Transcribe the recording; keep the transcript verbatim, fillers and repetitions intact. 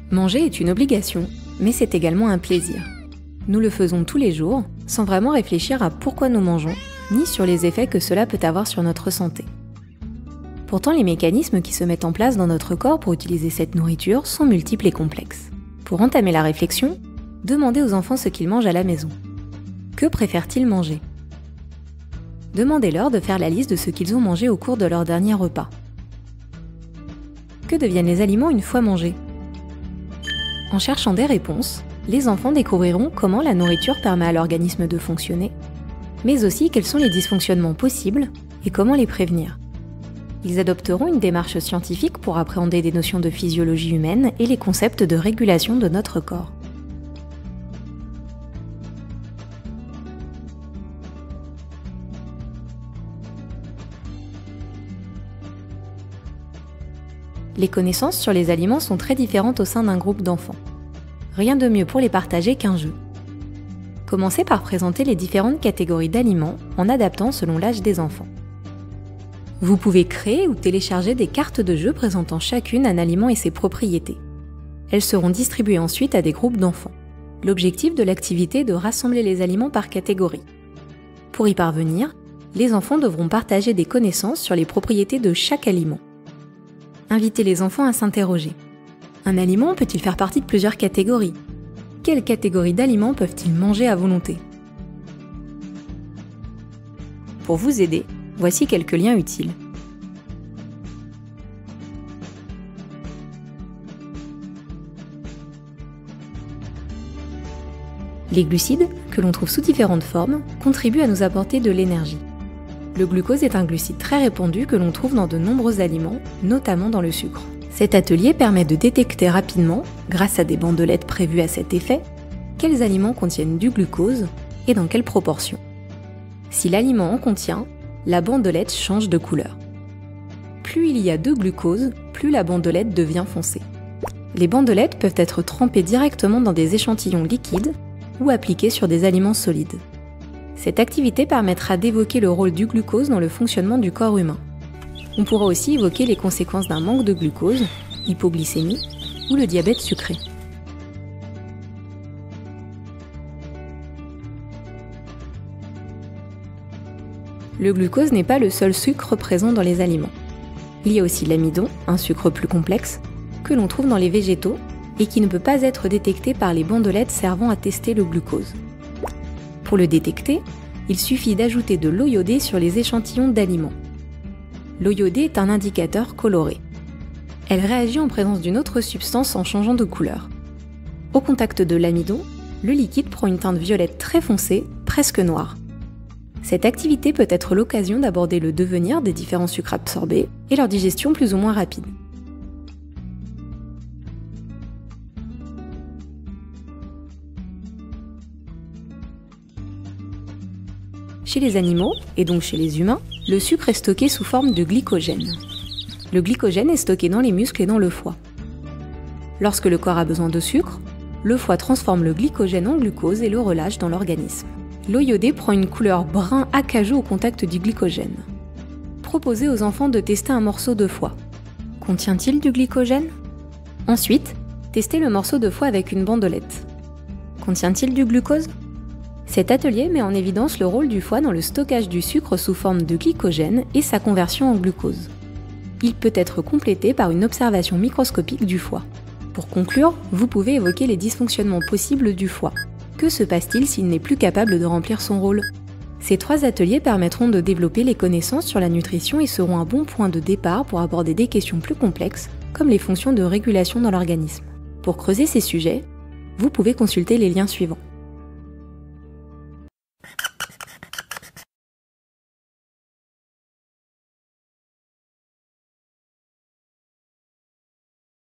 Manger est une obligation, mais c'est également un plaisir. Nous le faisons tous les jours, sans vraiment réfléchir à pourquoi nous mangeons, ni sur les effets que cela peut avoir sur notre santé. Pourtant, les mécanismes qui se mettent en place dans notre corps pour utiliser cette nourriture sont multiples et complexes. Pour entamer la réflexion, demandez aux enfants ce qu'ils mangent à la maison. Que préfèrent-ils manger ? Demandez-leur de faire la liste de ce qu'ils ont mangé au cours de leur dernier repas. Que deviennent les aliments une fois mangés ? En cherchant des réponses, les enfants découvriront comment la nourriture permet à l'organisme de fonctionner, mais aussi quels sont les dysfonctionnements possibles et comment les prévenir. Ils adopteront une démarche scientifique pour appréhender des notions de physiologie humaine et les concepts de régulation de notre corps. Les connaissances sur les aliments sont très différentes au sein d'un groupe d'enfants. Rien de mieux pour les partager qu'un jeu. Commencez par présenter les différentes catégories d'aliments en adaptant selon l'âge des enfants. Vous pouvez créer ou télécharger des cartes de jeu présentant chacune un aliment et ses propriétés. Elles seront distribuées ensuite à des groupes d'enfants. L'objectif de l'activité est de rassembler les aliments par catégorie. Pour y parvenir, les enfants devront partager des connaissances sur les propriétés de chaque aliment. Invitez les enfants à s'interroger. Un aliment peut-il faire partie de plusieurs catégories ? Quelles catégories d'aliments peuvent-ils manger à volonté ? Pour vous aider, voici quelques liens utiles. Les glucides, que l'on trouve sous différentes formes, contribuent à nous apporter de l'énergie. Le glucose est un glucide très répandu que l'on trouve dans de nombreux aliments, notamment dans le sucre. Cet atelier permet de détecter rapidement, grâce à des bandelettes prévues à cet effet, quels aliments contiennent du glucose et dans quelle proportion. Si l'aliment en contient, la bandelette change de couleur. Plus il y a de glucose, plus la bandelette devient foncée. Les bandelettes peuvent être trempées directement dans des échantillons liquides ou appliquées sur des aliments solides. Cette activité permettra d'évoquer le rôle du glucose dans le fonctionnement du corps humain. On pourra aussi évoquer les conséquences d'un manque de glucose, hypoglycémie ou le diabète sucré. Le glucose n'est pas le seul sucre présent dans les aliments. Il y a aussi l'amidon, un sucre plus complexe, que l'on trouve dans les végétaux et qui ne peut pas être détecté par les bandelettes servant à tester le glucose. Pour le détecter, il suffit d'ajouter de l'eau iodée sur les échantillons d'aliments. L'eau iodée est un indicateur coloré. Elle réagit en présence d'une autre substance en changeant de couleur. Au contact de l'amidon, le liquide prend une teinte violette très foncée, presque noire. Cette activité peut être l'occasion d'aborder le devenir des différents sucres absorbés et leur digestion plus ou moins rapide. Chez les animaux, et donc chez les humains, le sucre est stocké sous forme de glycogène. Le glycogène est stocké dans les muscles et dans le foie. Lorsque le corps a besoin de sucre, le foie transforme le glycogène en glucose et le relâche dans l'organisme. L'eau iodée prend une couleur brun acajou au contact du glycogène. Proposez aux enfants de tester un morceau de foie. Contient-il du glycogène ? Ensuite, testez le morceau de foie avec une bandelette. Contient-il du glucose ? Cet atelier met en évidence le rôle du foie dans le stockage du sucre sous forme de glycogène et sa conversion en glucose. Il peut être complété par une observation microscopique du foie. Pour conclure, vous pouvez évoquer les dysfonctionnements possibles du foie. Que se passe-t-il s'il n'est plus capable de remplir son rôle ? Ces trois ateliers permettront de développer les connaissances sur la nutrition et seront un bon point de départ pour aborder des questions plus complexes, comme les fonctions de régulation dans l'organisme. Pour creuser ces sujets, vous pouvez consulter les liens suivants.